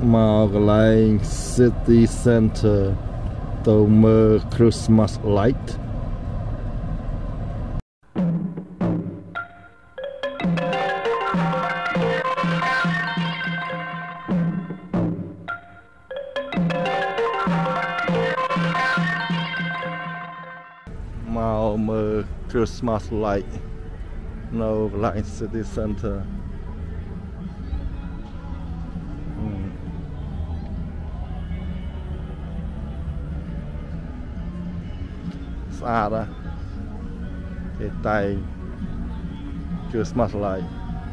មកកន្លែង City Center ទៅមើល Christmas light មកមើល Christmas light នៅកន្លែង City Center ស្អាតណាស់គេតែង Christmas light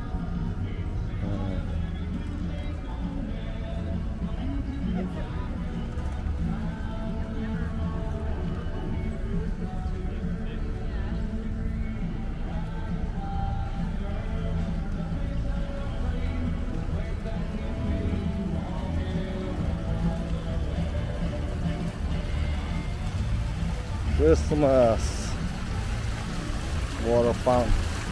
Christmas water fountain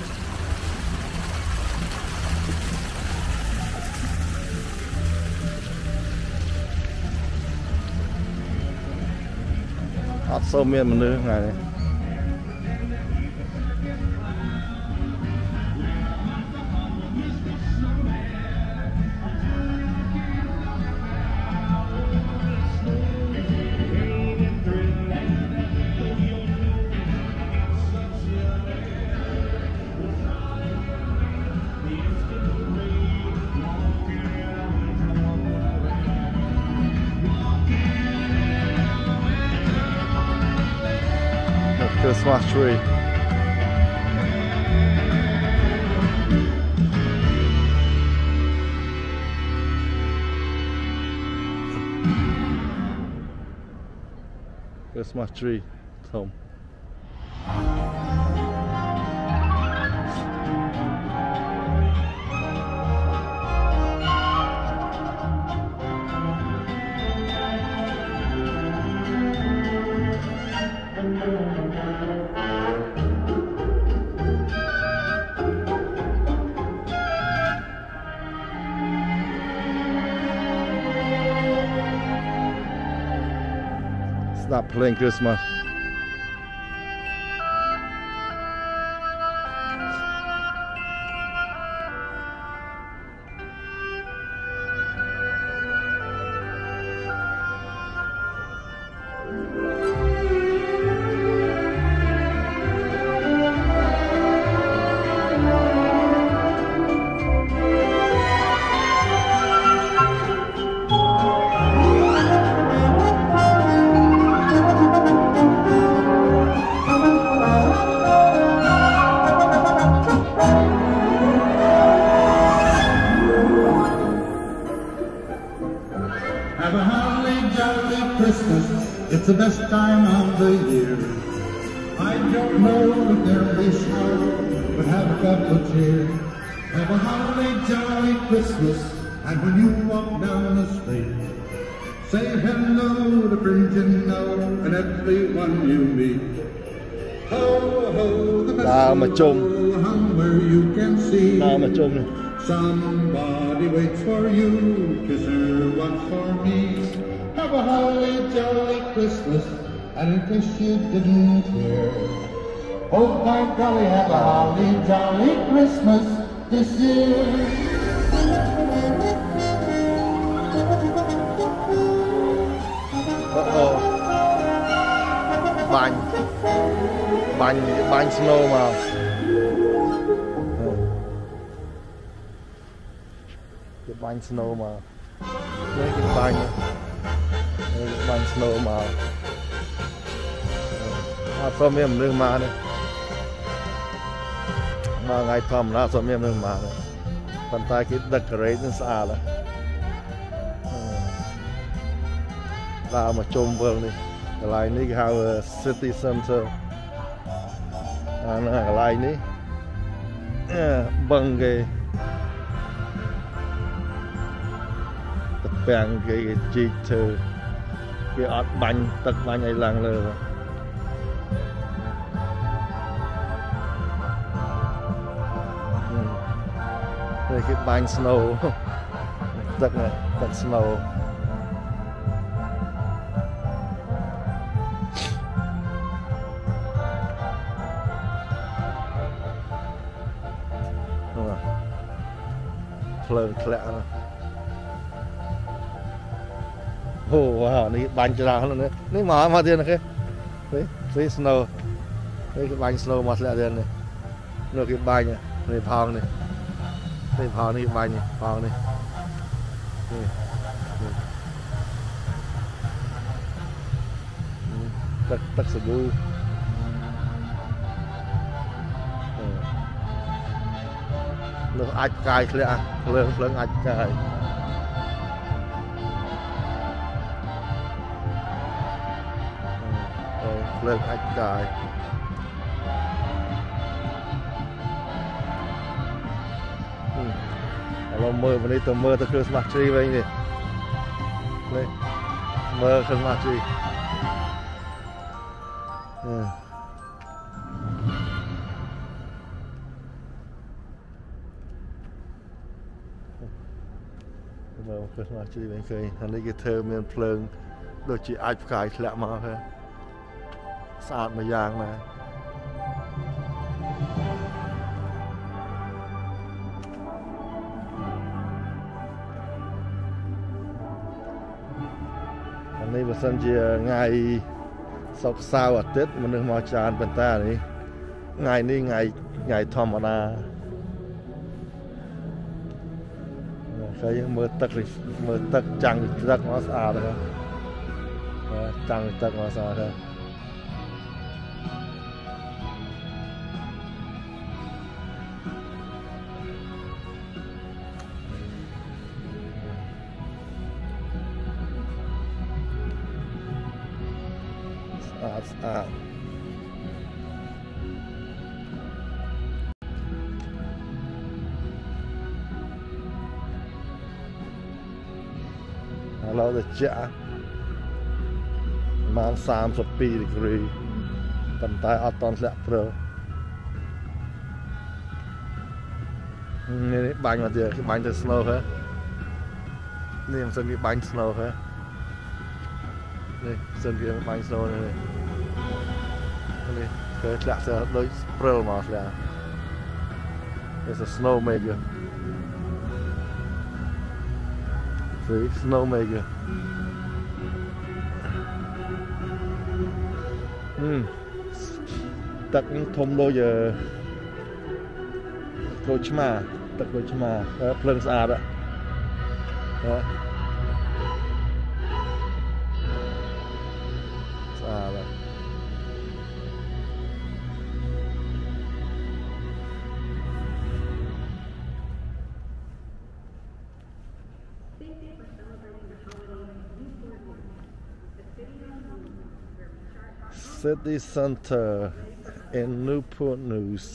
អត់សូវមានមនុស្សថ្ងៃនេះ Christmas tree. Christmas tree, Tom. Stop playing Christmas. Have a holly jolly Christmas, it's the best time of the year. I don't know if there'll be snow, but have a cup of cheer. Have a holly jolly Christmas, and when you walk down the street, say hello to friends you know and everyone you meet. Ho, ho, the best of hung where you can see. Somebody waits for you, kiss her once for me. Have a holly jolly Christmas, and in case you didn't hear, oh by golly, have a holly jolly Christmas this year. Uh-oh. Bánh snow mà. Cái bánh snow mà. Đây cái bánh snow mà. Sao miếng nước mà đây. Mà ngày thầm ra sao miếng nước mà đây. Phần tay cái decoration xa là. Ra mà chôm vương đi. Cái này ní cái hào City Center. Cái này ní. Bằng cái bèn cái chi thư cái ọt bánh tật bánh ấy lăng lơ đây cái bánh snow ទឹកនេះទឹក snow ភ្លើងធ្លាក់ណាអូវ៉ានេះបាញ់ច្រើននេះនេះមកទៀតណាគេនេះ snow នេះគេបាញ់ snow មកធ្លាក់ទៀតនេះនោះគេបាញ់នេះផងនេះផងនេះបាញ់នេះផងនេះទឹកសាប៊ូនោះអាចផ្កាយធ្លាក់ភ្លើងអាចផ្កាយភ្លើងអាចផ្កាយឥឡូវមើលនេះទៅមើលទៅគ្រឿង Smart Tree វិញនេះមើលគ្រឿង Smart Tree មើលគ្រឿង Smart Tree វិញឃើញអានេះគេធ្វើមានភ្លើងដូចជាអាចផ្កាយធ្លាក់មកហើយស្អាតមួយយ៉ាងណានេះបើសិនជាថ្ងៃសុក្រសៅរ៍អាទិត្យមនុស្សមកច្រើនប៉ុន្តែនេះថ្ងៃធម្មតាឃើញមើលទឹកចាំងទឹកមកស្អាតហើយចាំងទឹកមកស្អាតហើយស្អាតឥឡូវទៅចាក់បាន32 degree ប៉ុន្តែអត់តន់ធ្លាក់ព្រើនេះបាញ់មកទៀតគេបាញ់ទៅ snow ហ៎នេះមិនសិនគេបាញ់ snow ហ៎នេះសិនគេបាញ់ snow នេះគេធ្លាក់ដូចព្រិលមកធ្លាក់ It's a snow maker see snow maker ទឹកនេះធំដូចក្រូចឆ្មាទឹកក្រូចឆ្មាភ្លើងស្អាតស្អាតCity Center in Newport News.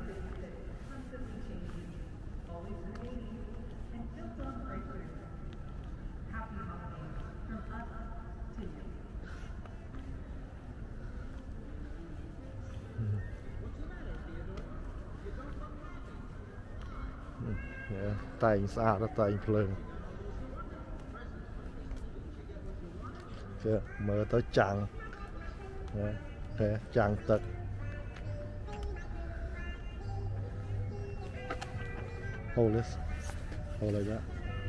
Tay xa đó tay phơi. Chưa mở tới chặng. Chàng tật hold this hold like that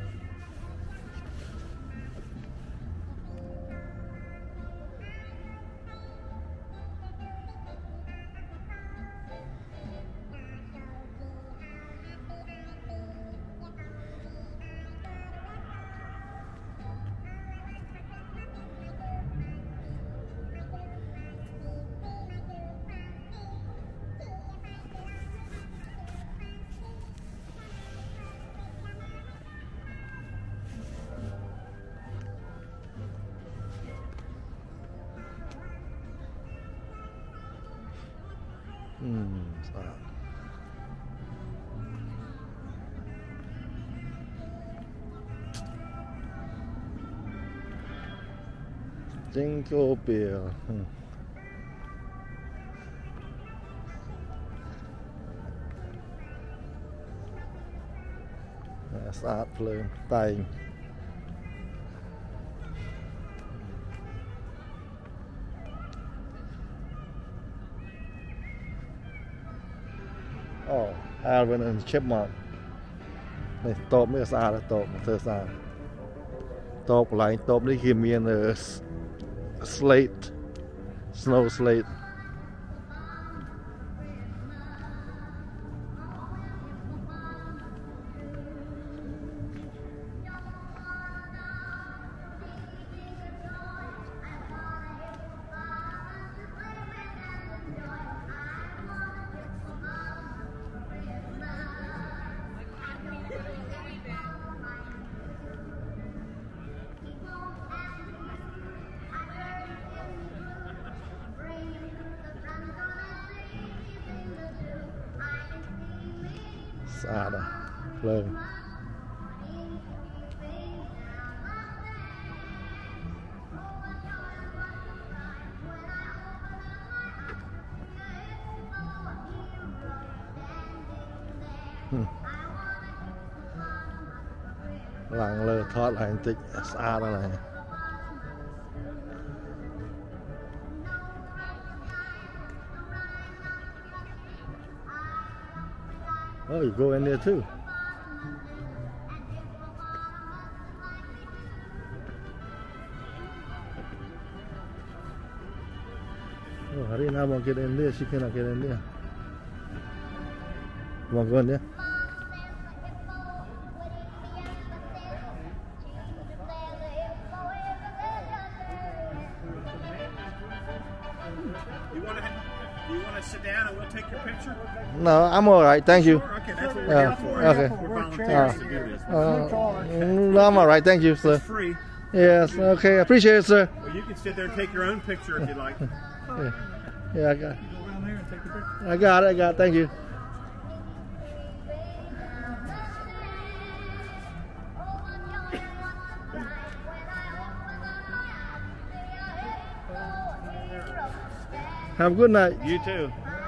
Jingle bell. ស្អាតភ្លើងតែងអូ Alvin and Chipmunk នេះតបនេះស្អាតតបធ្វើស្អាតតបកន្លែងតបនេះគេមាន slate snow slateស្អាតណាស់ភ្លើងឡើងលើថតឡើងតិចស្អាតណាស់ Oh, you go in there too. Oh, Harina won't get in there. She cannot get in there. You want to go in there? You want to sit down and we'll take your picture? No, I'm all right. Thank you. Okay, that's what we're here for. Okay. We're volunteers to do this. No, I'm all right. Thank you, sir. It's free. Yes. Okay. I appreciate it, sir. Well, you can sit there and take your own picture if you like. Yeah, I got it. Go around there and take your picture. I got it. Thank you. Have a good night. You too.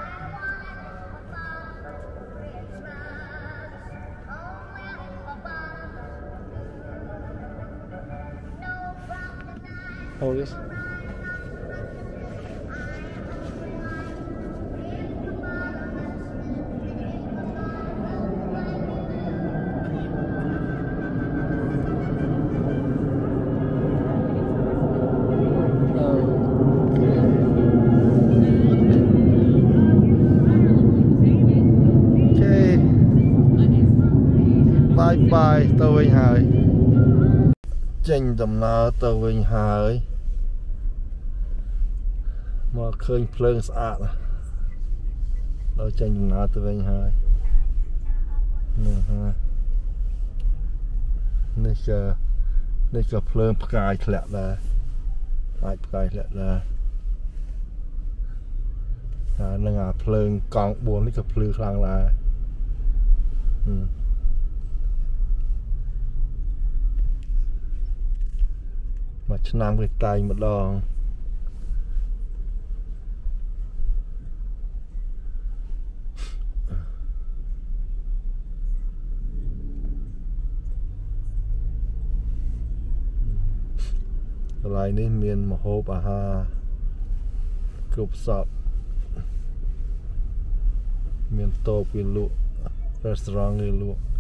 Hold this. Bye ទៅវិញហើយចេញដំណើរទៅវិញហើយមកឃើញភ្លើងស្អាតដល់ចេញដំណើរទៅវិញហើយនេះក៏ភ្លើងផ្កាយធ្លាក់ដែរអាចផ្កាយធ្លាក់ដែរនឹងអាភ្លើងកង់4នេះក៏ភ្លឺខ្លាំងដែរមួយឆ្នាំគេតែងម្ដងកន្លែងនេះមានម្ហូបអាហារគ្រប់សពមានតូបគេលក់ restaurant គេលក់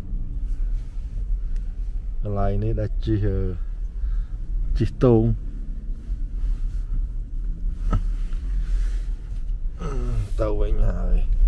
កន្លែងនេះដែលជិះតូងទៅវិញហើយ